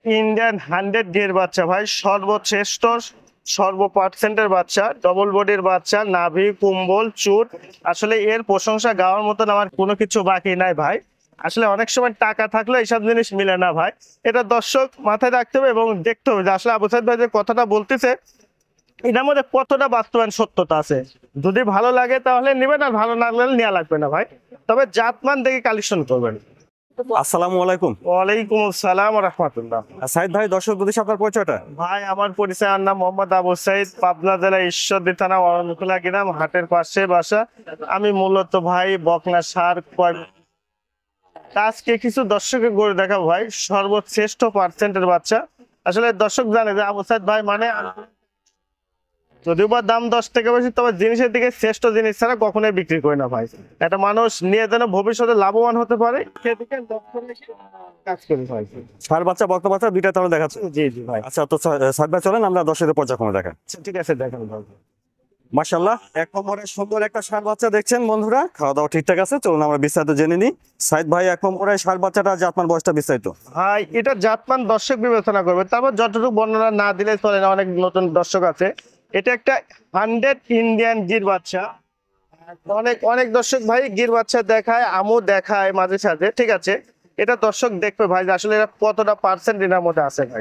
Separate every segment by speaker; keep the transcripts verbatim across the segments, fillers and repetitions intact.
Speaker 1: Indian hundred D এর বাচ্চা ভাই, সর্বশ্রেষ্ঠ সর্ব পার্সেন্টের বাচ্চা, ডবল বডির বাচ্চা, নাভি কুম্বল চুট। আসলে এর প্রশংসা গাওয়ার মতন আমার কোনো কিছু বাকি নাই ভাই। আসলে অনেক সময় টাকা থাকলে এইসব জিনিস মিলে না ভাই। এটা দর্শক মাথায় রাখতে হবে এবং দেখতে হবে যে আসলে আবু সাইদ ভাই যে কথাটা বলতেছে এটার মধ্যে কতটা বাস্তবায়ন সত্যতা আছে। যদি ভালো লাগে তাহলে নেবেন, আর ভালো না লাগলে নেওয়া লাগবে না ভাই। তবে জাতমান দেখে কালেকশন করবেন।
Speaker 2: আসসালামু আলাইকুম।
Speaker 1: ওয়ালাইকুম আসসালাম ওয়া রাহমাতুল্লাহ।
Speaker 2: সাইদ ভাই, দর্শক যদি আপনার পরিচয়টা।
Speaker 1: ভাই আমার পরিচয়, আমার নাম মোহাম্মদ আবু সাইদ, পাবনা জেলা ঈশ্বরদী থানা অরণখোলা গ্রাম, হাটের পাশে বাসা। আমি মূলত ভাই বকনা সার কয় আজকে কিছু দর্শকের গরু দেখাবো ভাই, সর্বশ্রেষ্ঠ পার্সেন্টের বাচ্চা। আসলে দর্শক জানে যে আবু সাইদ ভাই মানে যদিও বা দাম দশ থেকে বেশি, তবে জিনিসের দিকে শ্রেষ্ঠ জিনিস ছাড়া কখনোই বিক্রি করে না ভাই। একটা মানুষ নিয়ে যেন ভবিষ্যতে লাভবান হতে পারে সেদিকে কাজ করি ভাই।
Speaker 2: ষাঁড় বাচ্চা বকনা বাচ্চা দুইটা তাহলে দেখাচ্ছে।
Speaker 1: জি জি ভাই।
Speaker 2: আচ্ছা, তো সাইদ ভাই চলেন আমরা দর্শকের পর্যায়ক্রমে দেখাই।
Speaker 1: ঠিক আছে দেখেন ভাই।
Speaker 2: মাশাআল্লাহ, এক নম্বরে সুন্দর একটা ষাঁড় বাচ্চা দেখছেন বন্ধুরা। খাওয়া দাওয়া ঠিকঠাক আছে, চলুন আমরা বিস্তারিত জেনে নিই। সাইদ ভাই, এক নম্বরে ষাঁড় বাচ্চাটা জাতমান বয়সটা বিস্তারিত।
Speaker 1: ভাই এটা জাতমান দর্শক বিবেচনা করবে, তারপর যতটুকু বর্ণনা না দিলে চলে না, অনেক নতুন দর্শক আছে। এটা একটা হান্ড্রেড ইন্ডিয়ান গির বাচ্চা। অনেক অনেক দর্শক ভাই গির বাচ্চা দেখায়, আমু দেখায় মাঝে সাঝে, ঠিক আছে। এটা দর্শক দেখবে ভাই যে আসলে এটা কতটা পার্সেন্ট এর মধ্যে আছে ভাই।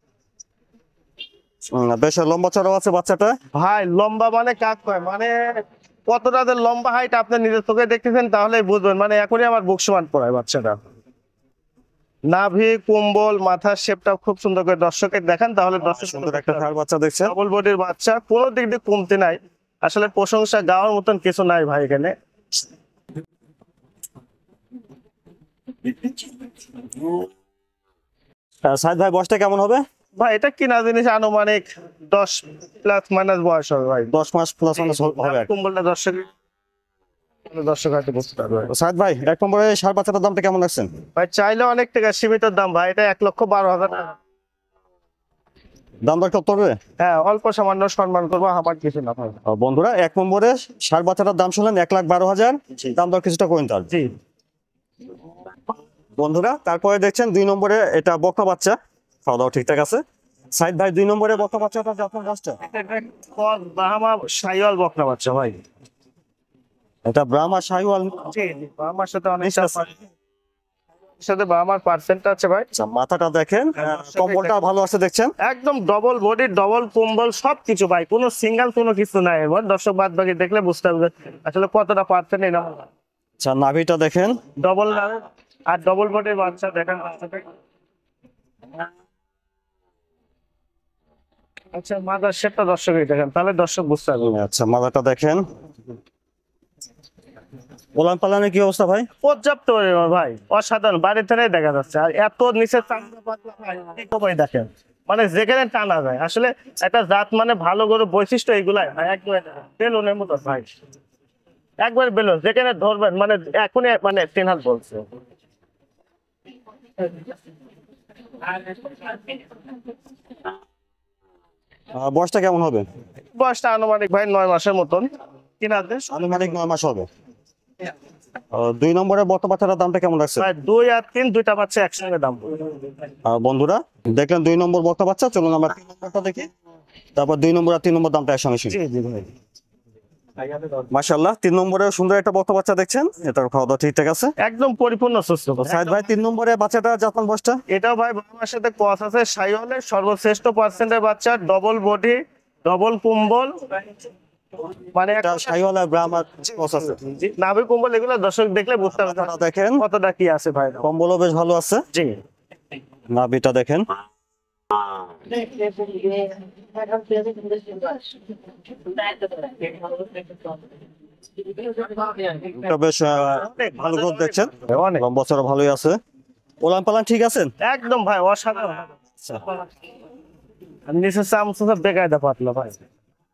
Speaker 2: বেশ লম্বা চড়াও আছে বাচ্চাটা।
Speaker 1: ভাই লম্বা মানে কাক কয়, মানে কতটা যে লম্বা হাইট আপনি নিজের চোখে দেখতেছেন তাহলে বুঝবেন। মানে এখনই আমার বুক সমান পড়ায় বাচ্চাটা। নাভি কুম্বল মাথার শেপটা খুব সুন্দর করে দর্শকের দেখান, তাহলে দর্শক
Speaker 2: সুন্দর একটা ষাঁড় বাচ্চা দেখছেন।
Speaker 1: ডবল বডির বাচ্চা, কোনো দিক দিয়ে কমতে নাই। আসলে প্রশংসা গাওয়ার মতন কিছু নাই ভাই এখানে।
Speaker 2: সাইদ ভাই, বয়সটা কেমন হবে?
Speaker 1: ভাই এটা কিনা জিনিস আনুমানিক দশ প্লাস মাইনাস বয়স হবে ভাই।
Speaker 2: দশ মাস প্লাস মাইনাস হবে আর কি।
Speaker 1: কুম্বলটা দর্শক দর্শক হয়তো বুঝতে পারবে।
Speaker 2: সাইদ ভাই, এক নম্বরে ষাঁড় বাচ্চাটার দামটা কেমন রাখছেন?
Speaker 1: ভাই চাইলে অনেক টাকা, সীমিত দাম ভাই। এটা এক লক্ষ বারো হাজার টাকা।
Speaker 2: দাম দর কত হবে?
Speaker 1: হ্যাঁ, অল্প সামান্য সম্মান করবো, আমার কিছু না ভাই।
Speaker 2: আহ, বন্ধুরা, এক নম্বরে ষাঁড় বাচ্চাটার দাম শুনলেন এক লাখ বারো হাজার। দাম দর কিছুটা করেন তার।
Speaker 1: জি
Speaker 2: বন্ধুরা, তারপরে দেখছেন দুই নম্বরে এটা বকনা বাচ্চা। খাওয়া দাওয়া ঠিকঠাক আছে। সাইদ ভাই, দুই নম্বরে বকনা বাচ্চাটা আপনার কাজটা।
Speaker 1: বাহামা শাহিওয়াল বকনা বাচ্চা ভাই।
Speaker 2: এটা ব্রাহ্মা শাহিওয়াল।
Speaker 1: জি জি, বাহামার সাথে অনেক সাথে বাহামার পার্সেন্ট আছে ভাই।
Speaker 2: আচ্ছা, মাথাটা দেখেন, কম্বলটা ভালো আছে দেখছেন।
Speaker 1: একদম ডবল বডি, ডবল কম্বল সবকিছু ভাই, কোনো সিঙ্গেল কোনো কিছু নাই। এবার দর্শক বাদ বাকি দেখলে বুঝতে পারবে আসলে কতটা পার্সেন্ট এর।
Speaker 2: আচ্ছা, নাভিটা দেখেন।
Speaker 1: ডবল আর ডবল বডির বাচ্চা দেখেন। আচ্ছা, মাদার শেপটা দর্শকই দেখেন, তাহলে দর্শক বুঝতে পারবে।
Speaker 2: আচ্ছা, মাথাটা দেখেন। ওলান পালানের কি অবস্থা ভাই?
Speaker 1: পর্যাপ্ত পরিমাণ ভাই, অসাধারণ, বাড়ি থেকে দেখা যাচ্ছে। আর এত নিচে চামড়া পাতলা ভাই, ভাই দেখেন, মানে যেখানে টানা যায়। আসলে একটা জাত মানে ভালো গরু বৈশিষ্ট্য এইগুলাই ভাই, একবারে বেলুনের মতো ভাই, একবার বেলুন, যেখানে ধরবেন মানে এখনই মানে তিন হাত বলছে।
Speaker 2: আহ, বয়সটা কেমন হবে?
Speaker 1: বয়সটা আনুমানিক ভাই নয় মাসের মতন। তিন হাতে
Speaker 2: আনুমানিক নয় মাস হবে। আহ, দুই নম্বরে বকনা বাচ্চাটার দামটা কেমন রাখছে?
Speaker 1: ভাই দুই আর তিন দুইটা বাচ্চা একসঙ্গে দাম।
Speaker 2: আহ, বন্ধুরা দেখলেন দুই নম্বর বকনা বাচ্চা। চলুন আমরা তিন নম্বরটা দেখি, তারপর দুই নম্বর আর তিন নম্বর দামটা একসঙ্গে শুনি।
Speaker 1: জি জি ভাই।
Speaker 2: মাশাআল্লাহ, তিন নম্বরে সুন্দর একটা বকনা বাচ্চা দেখছেন। এটার খাওয়া দাওয়া ঠিকঠাক আছে,
Speaker 1: একদম পরিপূর্ণ সুস্থ।
Speaker 2: সাইদ ভাই, তিন নম্বরে বাচ্চাটা জাতমান বয়সটা।
Speaker 1: এটাও ভাই বাবার সাথে কস আছে, শাহিওয়ালের সর্বশ্রেষ্ঠ পার্সেন্টের বাচ্চা, ডবল বডি, ডবল কুম্বল, মানে
Speaker 2: এটা শাহিওয়াল আর ব্রাহ্মা ক্রস আছে।
Speaker 1: নাভি কুম্বল, এগুলো দর্শক দেখলে বুঝতে পারবে
Speaker 2: মাথাটা দেখেন,
Speaker 1: কতটা কি আছে ভাই।
Speaker 2: কম্বলও বেশ ভালো আছে।
Speaker 1: জি
Speaker 2: নাভিটা দেখেন। এটা বেশ আহ, ভালো গ্রোথ দেখছেন,
Speaker 1: অনেক
Speaker 2: লম্বা চড়া ভালোই আছে। ওলান পালান ঠিক আছেন?
Speaker 1: একদম ভাই অসাধারণ। নিচে চামচা বেকায়দা পাতলা ভাই।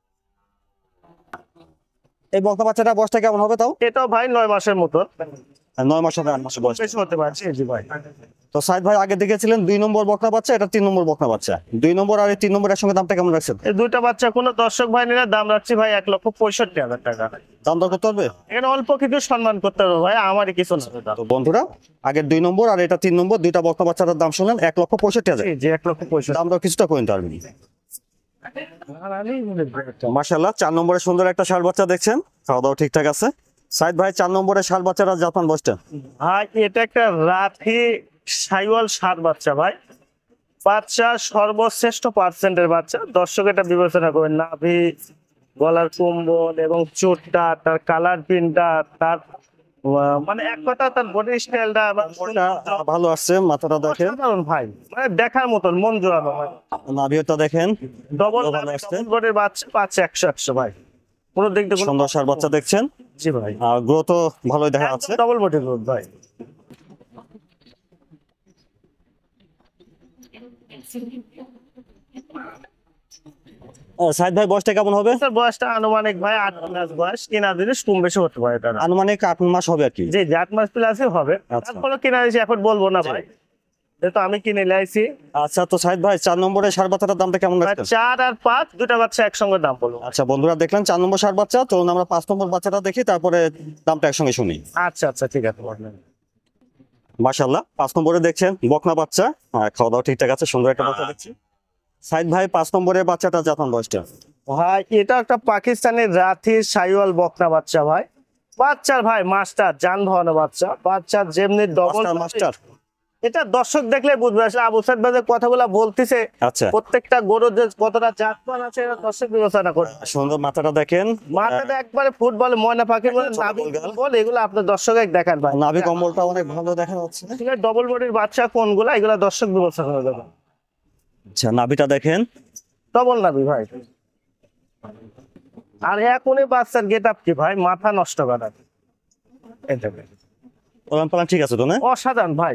Speaker 2: এই বকনা বাচ্চাটা বয়সটা কেমন হবে তাও?
Speaker 1: এটাও ভাই নয় মাসের মতো।
Speaker 2: নয় মাস হবে আট মাস বয়স।
Speaker 1: বেশি হতে পারে। জি জি ভাই।
Speaker 2: তো সাইদ ভাই আগে দেখেছিলেন দুই নম্বর বকনা বাচ্চা, এটা তিন নম্বর বকনা বাচ্চা। দুই নম্বর আর এই তিন নম্বরের সঙ্গে দামটা কেমন রাখছেন?
Speaker 1: এই দুইটা বাচ্চা কোনো দর্শক ভাই নিলে দাম রাখছি ভাই এক লক্ষ পঁয়ষট্টি হাজার টাকা।
Speaker 2: দাম দর করতে পারবে?
Speaker 1: এখানে অল্প কিছু সম্মান করতে হবে ভাই, আমারই কিছু না।
Speaker 2: তো বন্ধুরা আগের দুই নম্বর আর এটা তিন নম্বর দুইটা বকনা বাচ্চাটার দাম শুনলেন এক লক্ষ পঁয়ষট্টি হাজার।
Speaker 1: জি জি এক লক্ষ পঁয়ষট্টি।
Speaker 2: দাম দর কিছুটা করে নিতে পারবেন। মাশাআল্লাহ, চার নম্বরে সুন্দর একটা ষাঁড় বাচ্চা দেখছেন, খাওয়া দাওয়া ঠিকঠাক আছে। সাইদ ভাই চার নম্বরে ষাঁড় বাচ্চাটা জাপান বসটা।
Speaker 1: ভাই এটা একটা রাথি সাইওয়াল ষাট বাচ্চা ভাই। বাচ্চা সর্বশ্রেষ্ঠ পার্সেন্টের বাচ্চা, দর্শক এটা বিবেচনা করবেন। নাভি, গলার কুম্বল এবং চোটটা, তার কালার প্রিন্টটা, তার আহ, মানে এক কথা তার বডি স্টাইলটা
Speaker 2: ভালো আসছে, মাথাটা দেখেন
Speaker 1: অসাধারণ ভাই, মানে দেখার মতন, মন জোড়ানো ভাই।
Speaker 2: নাভিটা দেখেন
Speaker 1: ডবল
Speaker 2: ভালো আসছে।
Speaker 1: বডির বাচ্চা পাচ্ছে একশো একশো ভাই, কোনো দিক দিয়ে কোনো-
Speaker 2: সুন্দর ষাঁড় বাচ্চা দেখছেন,
Speaker 1: জি ভাই,
Speaker 2: আর গ্রোথও ভালোই দেখা যাচ্ছে।
Speaker 1: ডবল বডির গ্রোথ ভাই।
Speaker 2: আহ, সাইদ ভাই বয়সটা কেমন হবে?
Speaker 1: তার বয়সটা আনুমানিক ভাই আট মাস বয়স, কিনা জিনিস কম বেশি হতে পারে তার।
Speaker 2: আনুমানিক আট মাস হবে আর কি।
Speaker 1: জি জি আট মাস প্লাসই হবে।
Speaker 2: আচ্ছা।
Speaker 1: তারপরে কিনা জিনিস এখন বলবো না ভাই, যেহেতু আমি কিনে লাইছি।
Speaker 2: আচ্ছা, তো সাইদ ভাই চার নম্বরে ষাঁড় বাচ্চাটার দামটা কেমন
Speaker 1: ভাই,
Speaker 2: রাখছেন?
Speaker 1: চার আর পাঁচ দুটা বাচ্চা একসঙ্গে দাম বলবো।
Speaker 2: আচ্ছা বন্ধুরা দেখলেন চার নম্বর ষাঁড় বাচ্চা, চলুন আমরা পাঁচ নম্বর বাচ্চাটা দেখি, তারপরে দামটা একসঙ্গে শুনি।
Speaker 1: আচ্ছা আচ্ছা ঠিক আছে বলেন।
Speaker 2: মাশাআল্লাহ, পাঁচ নম্বরে দেখছেন বকনা বাচ্চা, আর খাওয়া দাওয়া ঠিকঠাক আছে, সুন্দর একটা বাচ্চা দেখছি। সাইদ ভাই পাঁচ নম্বরে বাচ্চাটা জাপান বয়সটা।
Speaker 1: ভাই এটা একটা পাকিস্তানের রাথি সাইওয়াল বকনা বাচ্চা ভাই। বাচ্চার ভাই মাস্টার যানবাহনের বাচ্চা, বাচ্চার যেমনি ডবল
Speaker 2: মাস্টার মাস্টার
Speaker 1: এটা দর্শক দেখলে বুঝবে। আসলে আবু সাইদ ভাই যে কথাগুলো বলতেছে,
Speaker 2: আচ্ছা,
Speaker 1: প্রত্যেকটা গরুর যে কতটা জাতমান আছে এটা দর্শক বিবেচনা করে।
Speaker 2: সুন্দর মাথাটা দেখেন,
Speaker 1: মাথাটা একবারে ফুটবল ময়না পাখি বলে
Speaker 2: ছোট
Speaker 1: নাভি
Speaker 2: গোলগাল।
Speaker 1: বল, এগুলো আপনার দর্শক দেখান ভাই।
Speaker 2: নাভি কম্বলটা অনেক ভালো দেখা যাচ্ছে।
Speaker 1: ঠিক আছে, ডবল বডির বাচ্চা কোনগুলা এগুলা দর্শক বিবেচনা করে দেবে।
Speaker 2: আচ্ছা, নাভিটা দেখেন,
Speaker 1: ডবল নাভি ভাই। আর এখনই বাচ্চার গেট আপ কি ভাই, মাথা নষ্ট করা। এটা ভাই।
Speaker 2: ওলান পালান ঠিক আছে তো না?
Speaker 1: অসাধারণ ভাই।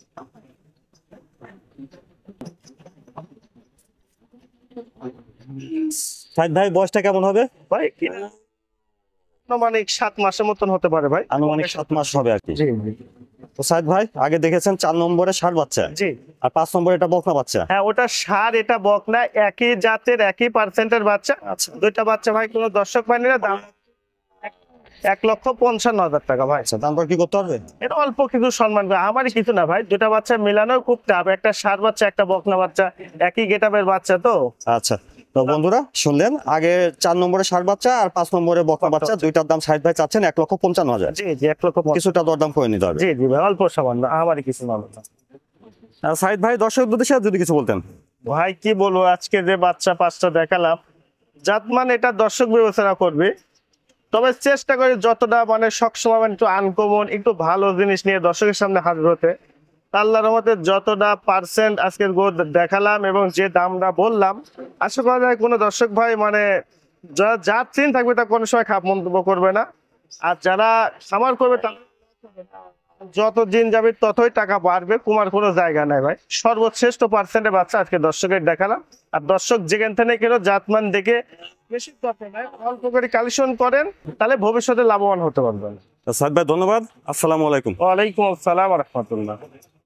Speaker 2: সাইদ ভাই বয়সটা কেমন হবে?
Speaker 1: ভাই কি আনুমানিক সাত মাসের মতন হতে পারে ভাই।
Speaker 2: আনুমানিক সাত মাস হবে আর কি।
Speaker 1: জি জি।
Speaker 2: তো সাইদ ভাই আগে দেখেছেন চার নম্বরে ষাঁড় বাচ্চা,
Speaker 1: জি
Speaker 2: আর পাঁচ নম্বরে এটা বকনা বাচ্চা।
Speaker 1: হ্যাঁ, ওটা সার এটা বকনা, একই জাতের একই পার্সেন্টের বাচ্চা।
Speaker 2: আচ্ছা
Speaker 1: দুইটা বাচ্চা ভাই কোনো দর্শক ভাই নিলে দাম এক- এক লক্ষ পঞ্চান্ন হাজার টাকা ভাই।
Speaker 2: আচ্ছা, তারপর কি করতে হবে?
Speaker 1: এটা অল্প কিছু সম্মান করে, আমারই কিছু না ভাই। দুটা বাচ্চা মিলানো খুব টাফ, একটা সার বাচ্চা একটা বকনা বাচ্চা, একই গেটাপের বাচ্চা তো।
Speaker 2: আচ্ছা, তো বন্ধুরা শুনলেন, আগে চার নম্বরে ষাঁড় বাচ্চা আর পাঁচ নম্বরে বকনা বাচ্চা, দুইটার দাম সাইদ ভাই চাচ্ছেন এক লক্ষ পঞ্চান্ন হাজার।
Speaker 1: জি জি এক লক্ষ পঞ্চান্ন।
Speaker 2: কিছুটা দরদাম করে নিতে হবে।
Speaker 1: জি জি ভাই অল্প সামান্য, আমারই কিছু না।
Speaker 2: আর সাইদ ভাই দর্শক উদ্দেশ্যে যদি কিছু বলতেন।
Speaker 1: ভাই কি বলবো, আজকে যে বাচ্চা পাঁচটা দেখালাম, জাতমান এটা দর্শক বিবেচনা করবে। তবে চেষ্টা করি যতটা মানে সবসময় মানে একটু আনকমন একটু ভালো জিনিস নিয়ে দর্শকের সামনে হাজির হতে। আল্লাহর রহমতে যতটা পার্সেন্ট আজকের গো দেখালাম এবং যে দামটা বললাম, আশা করা যায় কোনো দর্শক ভাই মানে যারা জাত চিন থাকবে তা কোনো সময় খারাপ মন্তব্য করবে না। আর যারা খামার করবে তা যত দিন যাবে ততই টাকা বাড়বে, কুমার কোনো জায়গা নাই ভাই। সর্বশ্রেষ্ঠ পার্সেন্টের বাচ্চা আজকে দর্শকের দেখালাম। আর দর্শক যেখান থেকে কেন জাতমান দেখে বেশি দরকার নাই, অল্প করে কালেকশন করেন, তাহলে ভবিষ্যতে লাভবান হতে পারবেন।
Speaker 2: সাইদ ভাই ধন্যবাদ, আসসালামু আলাইকুম।
Speaker 1: ওয়ালাইকুম আসসালাম রহমতুল্লাহ।